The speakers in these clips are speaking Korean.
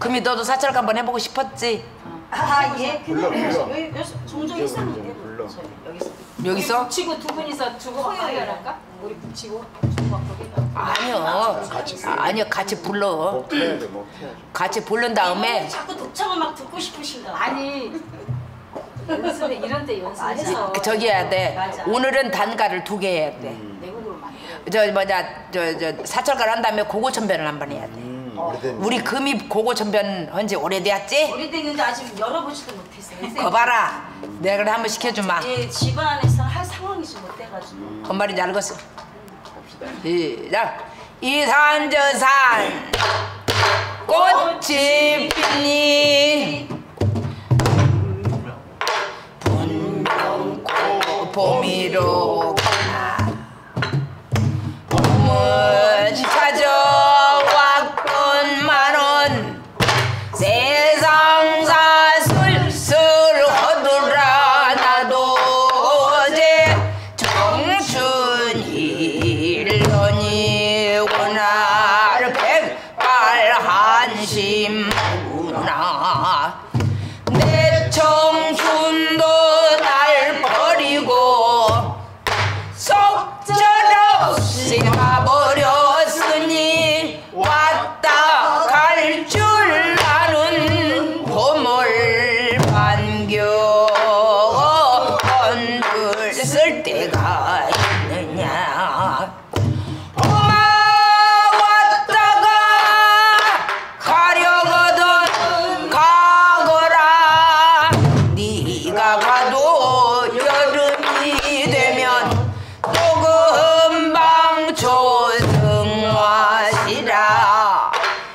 금이 너도 사찰가 한번 해보고 싶었지? 예. 여기 종종 있었는데. 여기서? 붙이고 두 분이서 두고 화요일할까? 우리 붙이고 아니요 같이 불러. 같이 부른 다음에 자꾸 독창을 막 듣고 싶으신가? 아니 연습에 이런 데 연습해서 저기 해야 돼. 맞아. 오늘은 단가를 2개 해야 돼. 내국으로 만들어. 저 사철가를 한 다음에 고고천변을 한번 해야 돼. 우리 금이 고고천변 한지 오래되었지? 오래됐는데 아직 열어보지도 못했어요. 거봐라. 내가 그래 한번 시켜주마. 예, 집안에서 할 상황이지 못돼가지고. 뭔 말인지 알겠어? 시작. 이 산 저 산 꽃이 피니 분명 봄이로 가나 봄은 찾아왔건만은 세상사 슬슬 허들아 나도 어제 청춘이 1년이구나 백발한심구나 내 청춘도 날 버리고 속절없이 가버렸으니 왔다 갈 줄 아는 봄을 반겨 언들 쓸 때가 있느냐 봄아 왔다가 가려거든 가거라 네가 가도 여름이 되면 또 금방 조승하시라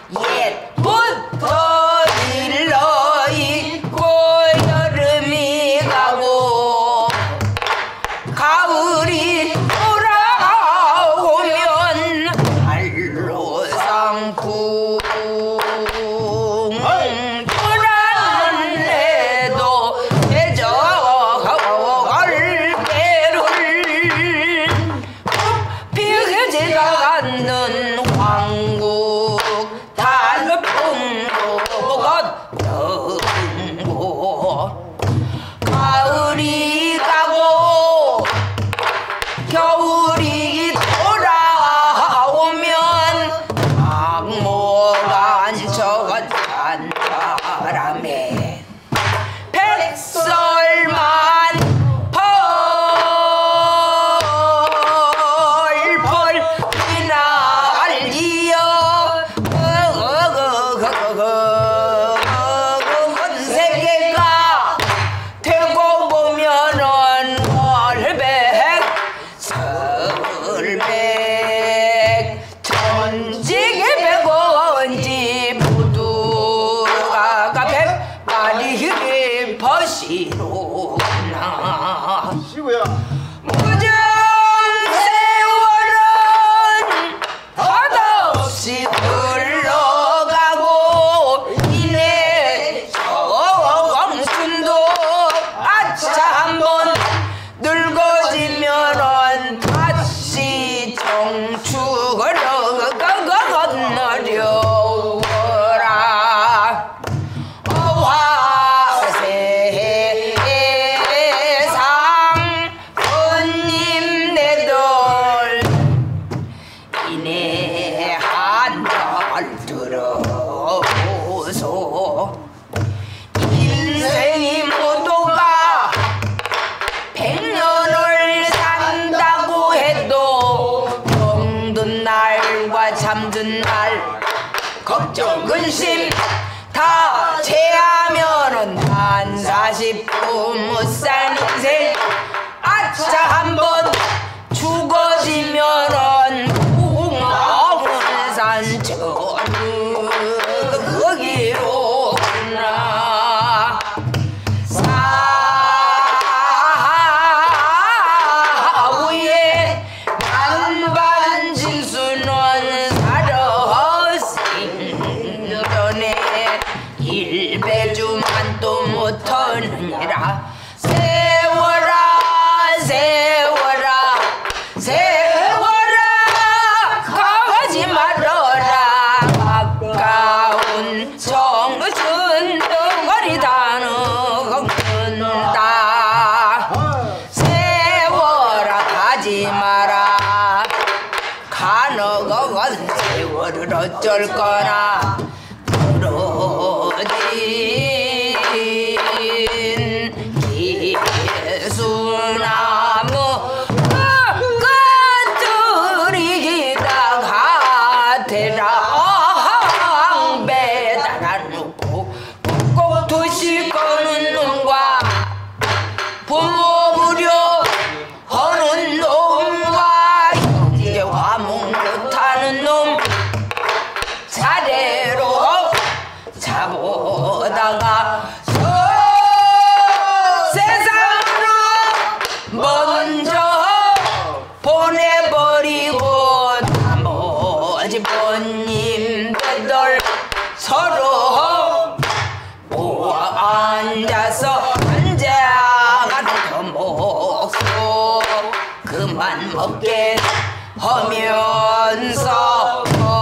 옛부터 일러 있고 여름이 가고 가을이 돌아오면 알로상풍 불안해도 대저갈 배를 피해지가 않는 왕국 단풍도 걷는고 가을이 가고 겨울이 돌아오면 악모가 저것한 바람에 백설만 펄펄 휘날리어 세계가 되고 보면은 월백 설백 전직이 백원지 모두가 백마리 버시로구나 시구야. 무정 세월은 덧없이 흘러가고 이내 청춘도 아차 한번 늙어지면은 다시 청춘을 건너려오라 화세상 손님네들 이내 한달 들어보소 인생이 모두가 100년을 산다고 해도 병든 날과 잠든 날 걱정 근심 다 제하면은 한 40분 못 산 인생 아차 한번 죽어지면은 구멍은 산천 거기로구나 사후에 만반진수는 살아 생전에 일배주만 또 못하느니라 세월아 세월아 세월아 가지 말아라 가까운 저 덩어리 다는다 세워라 가지 마라 가너가 세월을 어쩔 거나 부러진 기수나무 끝들이기다가 대랑 배달아 놓고 꼭 두실 거는 놈과 부모부려 하는 놈과 형제 화목 못하는 놈 차례로 잡아다가 세상으로 먼저 보내버리고 나머지 본님들 서로 모아 앉아서 앉아가 먹고 그만 먹게 하면서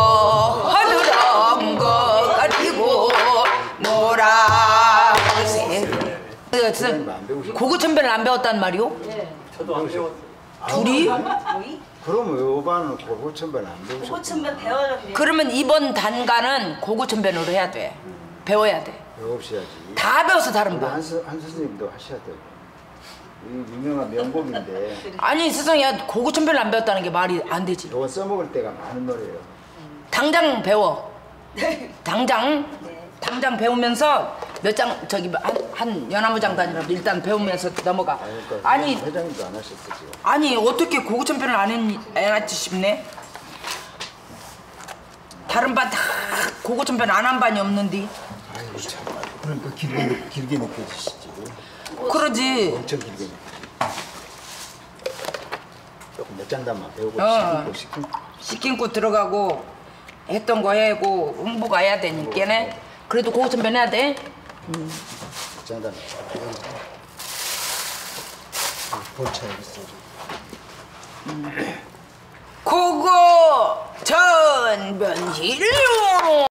허드렁 거 가지고 놀아보세요. 고구천변을 안 배웠단 말이오? 저도 안 배웠어요. 둘이? 그럼 요반은 고고천변 안 배우셨고 고천변 배워야 돼. 그러면 이번 단가는 고구천변으로 해야 돼. 배워야 돼. 배우셔야지. 다 배워서 다른 우리 거. 한 선생님도 하셔야 되고 이 유명한 명곡인데 아니 세상에 고구천변을 안 배웠다는 게 말이 안 되지. 요거 써먹을 때가 많은 노래예요. 당장 배워. 당장 배우면서 몇 장 저기 한 연화무장 단위라도 일단 배우면서 넘어가. 그러니까 아니 회장님도 안 하셨어 지금. 아니 어떻게 고구천변을 안 했지 싶네. 다른 반 다 고구천변 안 한 반이 없는데. 아이고 참. 그러니까 길게 느껴지시지. 그러지. 엄청 길게 느껴. 조금 몇 장단만 배우고 시키고 시킨 거 들어가고 했던 거 해고 홍보가 해야 되니까네. 그래도 고구천변 해야 돼. 몇 장단 볼차 여기 있어. 고구천변 일용